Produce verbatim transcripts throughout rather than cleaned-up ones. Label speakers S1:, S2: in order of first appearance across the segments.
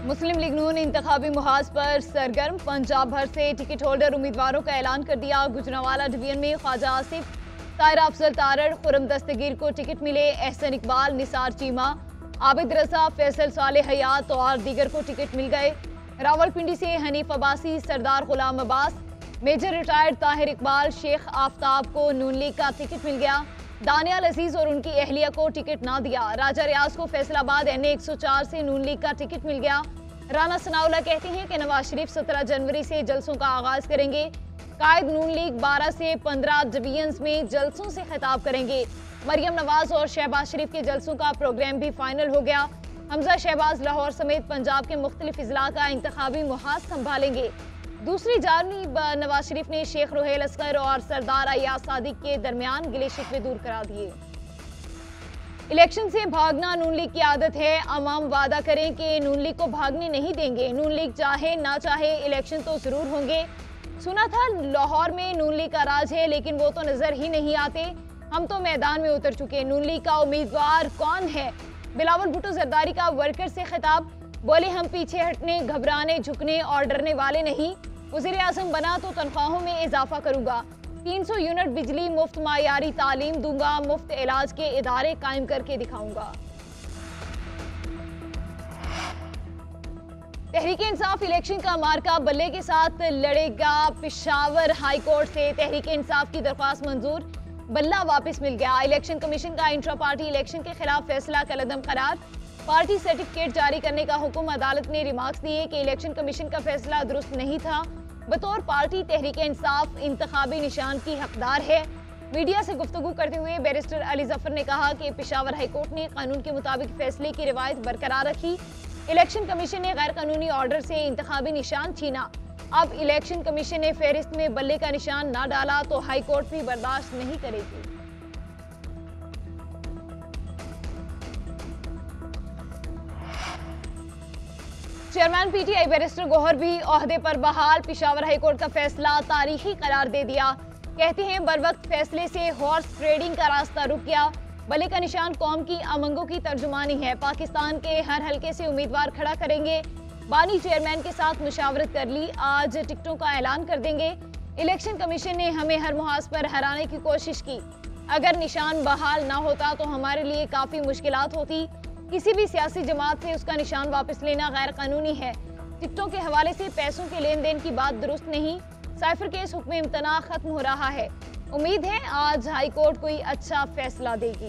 S1: मुस्लिम league नून इंतखाबी मुहाज पर सरगर्म। पंजाब भर से टिकट होल्डर उम्मीदवारों का ऐलान कर दिया। गुजरांवाला डिवीजन में ख्वाजा आसिफ, ताहिर अफजल तारड़, खुरम दस्तगीर को टिकट मिले। एहसन इकबाल, निसार चीमा, आबिद रजा, फैसल सालेह हयात और दीगर को टिकट मिल गए। रावलपिंडी से हनीफ अब्बासी, सरदार गुलाम अब्बास, मेजर रिटायर्ड ताहिर इकबाल, शेख आफ्ताब को नून लीग का टिकट मिल गया। दानियाल अजीज और उनकी अहलिया को टिकट ना दिया। राजा रियाज को फैसलाबाद एन ए एक सौ चार से नून लीग का टिकट मिल गया। राना सनाउल्लाह कहते हैं कि नवाज शरीफ सत्रह जनवरी से जलसों का आगाज करेंगे। कायद नून लीग बारह से पंद्रह डिवीजन में जलसों से खिताब करेंगे। मरियम नवाज और शहबाज शरीफ के जलसों का प्रोग्राम भी फाइनल हो गया। हमजा शहबाज लाहौर समेत पंजाब के मुख्तलिफ अजला का इंतखाबी मुहाज संभालेंगे। दूसरी जानिब नवाज शरीफ ने शेख रोहेल असगर और सरदार अयाज सादिक के दरमियान गिले शिकवे दूर करा दिए। इलेक्शन से भागना नून लीग की आदत है। अवाम वादा करें कि नून लीग को भागने नहीं देंगे। नून लीग चाहे ना चाहे इलेक्शन तो जरूर होंगे। सुना था लाहौर में नून लीग का राज है, लेकिन वो तो नजर ही नहीं आते। हम तो मैदान में उतर चुके। नून लीग का उम्मीदवार कौन है? बिलावल भुट्टो जरदारी का वर्कर से खिताब। बोले, हम पीछे हटने, घबराने, झुकने और डरने वाले नहीं। वज़ीर आज़म बना तो तनख्वाहों में इजाफा करूंगा। तीन सौ यूनिट बिजली, मुफ्त मायारी तालीम दूंगा, मुफ्त इलाज के इदारे कायम करके दिखाऊंगा। तहरीक इंसाफ इलेक्शन का मार्का बल्ले के साथ लड़ेगा। पिशावर हाई कोर्ट से तहरीक इंसाफ की दरख्वास्त मंजूर, बल्ला वापस मिल गया। इलेक्शन कमीशन का इंट्रा पार्टी इलेक्शन के खिलाफ फैसला कलदम करार। पार्टी सर्टिफिकेट जारी करने का हुक्म। अदालत ने रिमार्क्स दिए कि इलेक्शन कमीशन का फैसला दुरुस्त नहीं था। बतौर पार्टी तहरीक इंसाफ इंतखाबी निशान की हकदार है। मीडिया से गुफ्तगू करते हुए बैरिस्टर अली जफर ने कहा कि पेशावर हाईकोर्ट ने कानून के मुताबिक फैसले की रिवायत बरकरार रखी। इलेक्शन कमीशन ने गैर कानूनी ऑर्डर से इंतखाबी निशान छीना। अब इलेक्शन कमीशन ने फहरिस्त में बल्ले का निशान ना डाला तो हाईकोर्ट भी बर्दाश्त नहीं करेगी। चेयरमैन पीटीआई बैरिस्टर गौहर भी ओहदे पर बहाल। पेशावर हाईकोर्ट का फैसला तारीखी करार दे दिया। कहते हैं बर वक्त फैसले से हॉर्स ट्रेडिंग का रास्ता रुक गया। बल्ले का निशान कौम की अमंगों की तर्जुमानी है। पाकिस्तान के हर हलके से उम्मीदवार खड़ा करेंगे। बानी चेयरमैन के साथ मुशावरत कर ली। आज टिकटों का ऐलान कर देंगे। इलेक्शन कमीशन ने हमें हर मुहाज पर हराने की कोशिश की। अगर निशान बहाल ना होता तो हमारे लिए काफी मुश्किलात होती। किसी भी सियासी जमात से उसका निशान वापस लेना गैर कानूनी है। टिकटों के हवाले से पैसों के लेन देन की बात दुरुस्त नहीं। साइफर केस हुक्म इम्तना खत्म हो रहा है। उम्मीद है आज हाई कोर्ट कोई अच्छा फैसला देगी।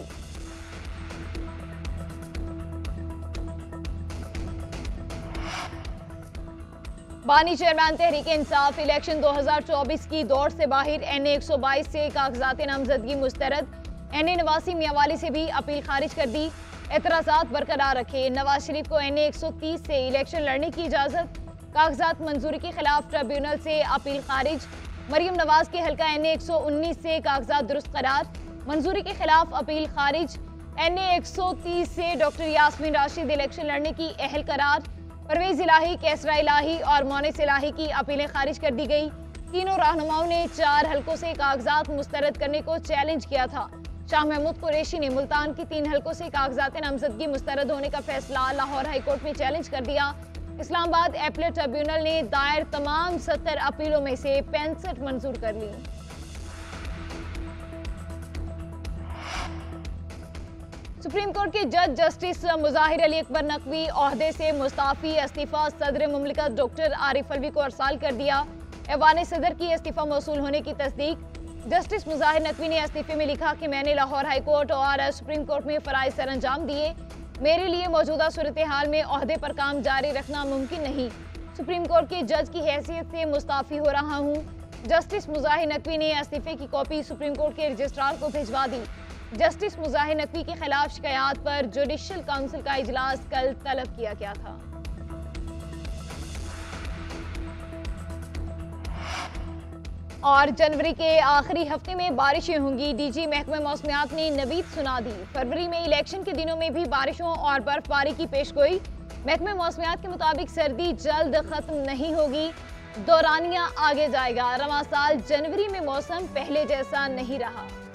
S1: बानी चेयरमैन तहरीक इंसाफ इलेक्शन दो हजार चौबीस की दौड़ से बाहर। एन ए एक सौ बाईस से कागजात नामजदगी मुस्तरद। एन ए नवासी मियावाली से भी अपील खारिज कर दी। एतराज़ात बरकरार रखे। नवाज शरीफ को एन ए एक सौ तीस से इलेक्शन लड़ने की इजाजत। कागजात मंजूरी के खिलाफ ट्रिब्यूनल से अपील खारिज। मरियम नवाज के हल्का एन ए एक सौ उन्नीस से कागजात दुरुस्त करार। मंजूरी के खिलाफ अपील खारिज। एन ए एक सौ तीस से डॉक्टर यास्मीन राशिद इलेक्शन लड़ने की अहल करार। परवेज इलाही, कैसरा इलाही और मोनिस इलाही की अपीलें खारिज कर दी गई। तीनों रहनुमाओं ने चार हल्कों से कागजात मुस्तरद करने को चैलेंज किया था। शाह महमूद कुरैशी ने मुल्तान की तीन हल्कों से कागजात नामजदगी मुस्तरद होने का फैसला लाहौर हाईकोर्ट में चैलेंज कर दिया। इस्लामाबाद एपलेट ट्रिब्यूनल ने दायर तमाम सत्तर अपीलों में से पैंसठ मंजूर कर ली। सुप्रीम कोर्ट के जज जस्टिस मुजाहिर अली अकबर नकवी ओहदे से मुस्ताफी। इस्तीफा सदर मुमलिकत डॉक्टर आरिफ अलवी को अरसाल कर दिया। ऐवान सदर की इस्तीफा मौसूल होने की तस्दीक। जस्टिस मुजाहिर नकवी ने इस्तीफे में लिखा कि मैंने लाहौर हाई कोर्ट और सुप्रीम कोर्ट में फराइज सर अंजाम दिए। मेरे लिए मौजूदा सूरत हाल में ओहदे पर काम जारी रखना मुमकिन नहीं। सुप्रीम कोर्ट के जज की हैसियत से मुस्ताफी हो रहा हूँ। जस्टिस मुजाहिर नकवी ने इस्तीफे की कॉपी सुप्रीम कोर्ट के रजिस्ट्रार को भिजवा दी। जस्टिस मुजाहिर नकवी के खिलाफ शिकायत पर जुडिशल काउंसिल का इजलास कल तलब किया गया था। और जनवरी के आखिरी हफ्ते में बारिशें होंगी। डीजी महकमा मौसमियात ने नवीद सुना दी। फरवरी में इलेक्शन के दिनों में भी बारिशों और बर्फबारी की पेशगोई। महकमा मौसमियात के मुताबिक सर्दी जल्द खत्म नहीं होगी, दौरानिया आगे जाएगा। रवां साल जनवरी में मौसम पहले जैसा नहीं रहा।